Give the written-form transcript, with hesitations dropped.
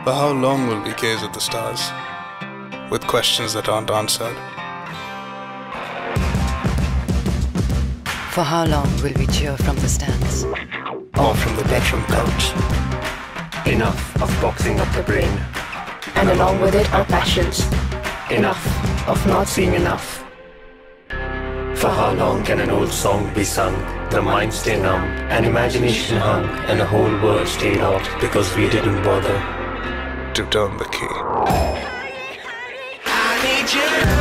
For how long will we gaze at the stars, with questions that aren't answered? For how long will we cheer from the stands? Or from the bedroom couch? Enough of boxing up the brain. And along with it, our passions. Enough of not seeing enough. For how long can an old song be sung, the mind stay numb, and imagination hung, and the whole world stayed out because we didn't bother to turn the key? I need you.